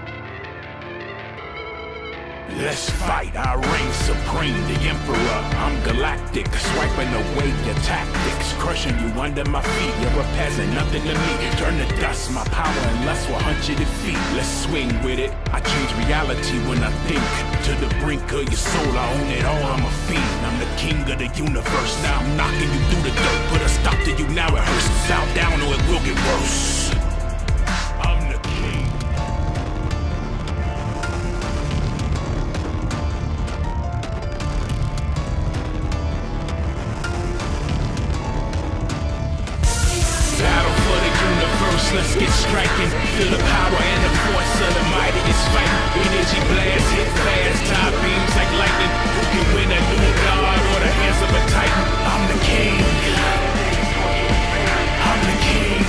Let's fight, I reign supreme, the emperor. I'm galactic, swiping away your tactics, crushing you under my feet. You're a peasant, nothing to me. Turn to dust, my power and lust will hunt you to defeat. Let's swing with it. I change reality when I think. To the brink of your soul, I own it all. I'm a fiend. I'm the king of the universe. Now I'm knocking you through the dirt. Put a stop to you now. It hurts. Bow down or it will get worse. I'm the king. Let's get striking. Feel the power and the force of the mightiest fight. Energy blast, hit fast, top beams like lightning. Who can win a new god or the hands of a titan? I'm the king. I'm the king.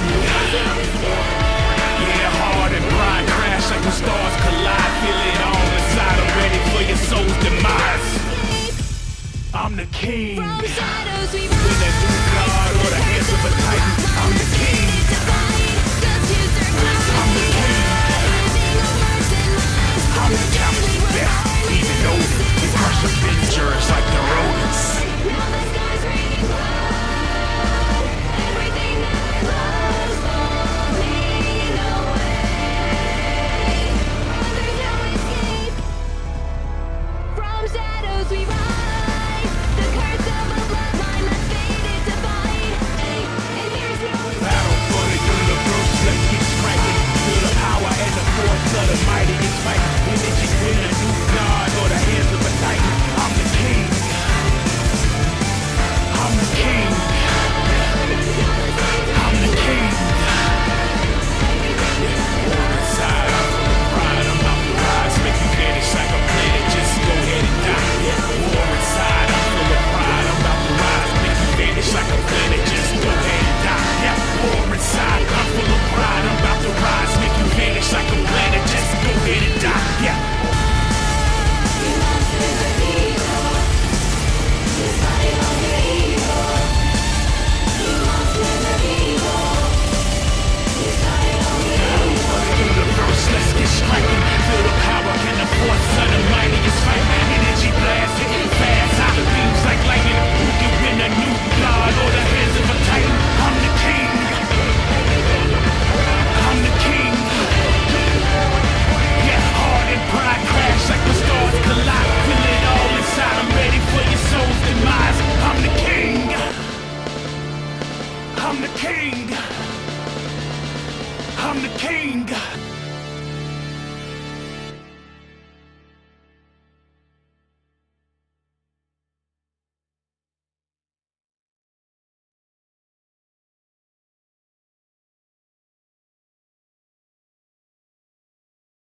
Yeah, hard and pride crash like when stars collide. Feel it all inside. I'm ready for your soul's demise. I'm the king. From shadows we rise. Win a new god or the hands of a titan. I'm the king. I'm the countless best, even older. We crush Avengers like the rodents. Everything that loves will lead away. There's no escape. From shadows we rise. The curse of a bloodline that's fated to fight. And here's no escape. Battle for the universe, let's keep striking. Feel the power and the force of the mightiest fight. Energy win a new god or the hands of a titan. I'm the king. I'm the king. I'm the king. War inside, I'm full of pride. I'm about to rise, make you vanish like a planet. Just go ahead and die. War inside, I'm full of pride. I'm about to rise, make you vanish like a planet. Just go ahead and die. War inside, I'm full of pride. I'm about to rise, make you vanish like a planet. Just go ahead and die. Let's get striking. Feel the power and the force of the mightiest fight. Energy blast, hitting fast, hot beams like lightning. Who can win a new god or the hands of a titan? I'm the king. I'm the king. Yeah, hard and pride crash like when stars collide. Feel it all inside. I'm ready for your soul's demise. I'm the king. I'm the king. I'm the king.